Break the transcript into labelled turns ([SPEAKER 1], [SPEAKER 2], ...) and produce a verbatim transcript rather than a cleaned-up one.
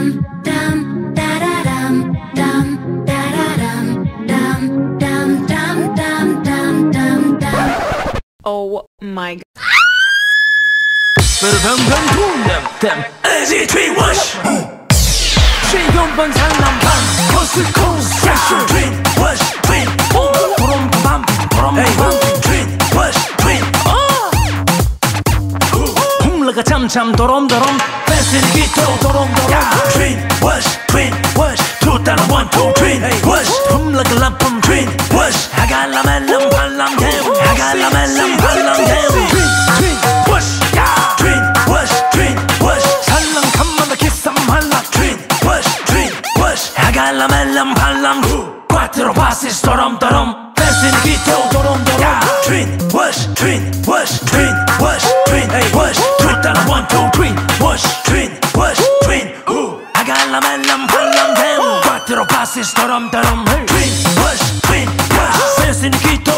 [SPEAKER 1] Oh my god.
[SPEAKER 2] 에지 트윈 워시 신경번 상남방 코스트 코스트 스페셜 트윈 워시 트윈 보롬밤 보롬밤 트윈 워시 트윈 홈라가 잠잠 도롬도롬 댄스는 기토 도롬도롬 트윈 워시 트윈 워시 두 따라 원투 트윈 워시 홈라가 라품 트윈 워시 아갈라멜람 발람 개우 아갈라멜람 발람 개우 트윈 트윈 워시 트윈 워시 트윈 워시 살랑 칸마다 키쌈 할라 트윈 워시 트윈 워시 아갈라멜람 발람 quattro passi 도롬도롬 댄스는 기토 도롬도롬 트윈 워시 트윈 워시 트윈 워시 트윈 워시 두 따라 원투 트윈 워시 트윈 워시 트윈 아갈라멜람 발람 개우 quattro passi 도롬도롬 트윈 워시 트윈 워시 댄스는 기토